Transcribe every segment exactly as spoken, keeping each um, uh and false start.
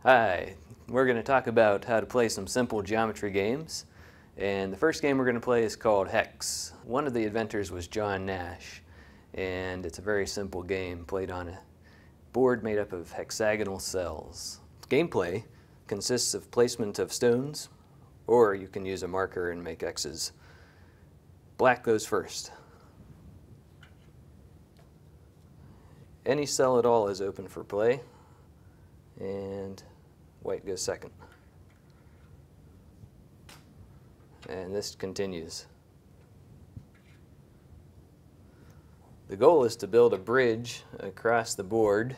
Hi, we're going to talk about how to play some simple geometry games. And the first game we're going to play is called Hex. One of the inventors was John Nash, and it's a very simple game played on a board made up of hexagonal cells. Gameplay consists of placement of stones, or you can use a marker and make X's. Black goes first. Any cell at all is open for play, and white goes second. And this continues. The goal is to build a bridge across the board,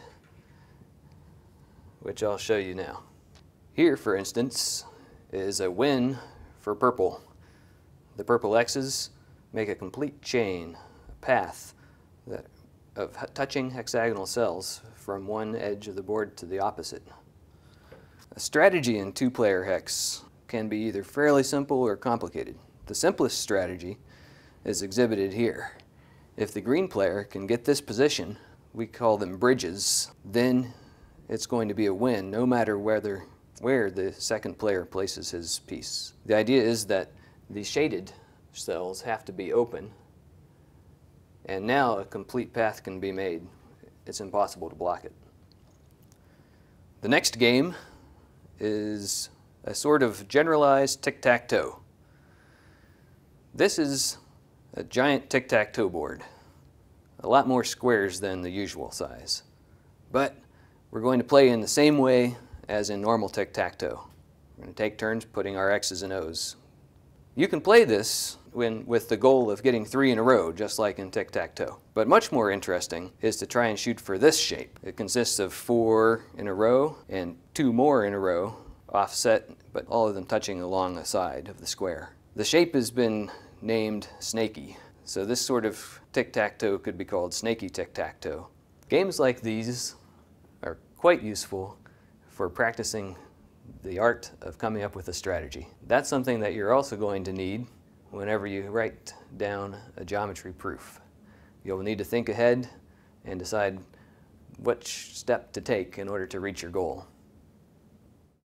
which I'll show you now. Here, for instance, is a win for purple. The purple X's make a complete chain, a path that, of touching hexagonal cells from one edge of the board to the opposite. A strategy in two-player hex can be either fairly simple or complicated. The simplest strategy is exhibited here. If the green player can get this position, we call them bridges, then it's going to be a win no matter whether, where the second player places his piece. The idea is that the shaded cells have to be open, and now a complete path can be made. It's impossible to block it. The next game is a sort of generalized tic-tac-toe. This is a giant tic-tac-toe board, a lot more squares than the usual size. But we're going to play in the same way as in normal tic-tac-toe. We're going to take turns putting our X's and O's. You can play this when, with the goal of getting three in a row, just like in tic-tac-toe. But much more interesting is to try and shoot for this shape. It consists of four in a row and two more in a row, offset, but all of them touching along the side of the square. The shape has been named snaky, so this sort of tic-tac-toe could be called snaky tic-tac-toe. Games like these are quite useful for practicing the art of coming up with a strategy. That's something that you're also going to need whenever you write down a geometry proof. You'll need to think ahead and decide which step to take in order to reach your goal.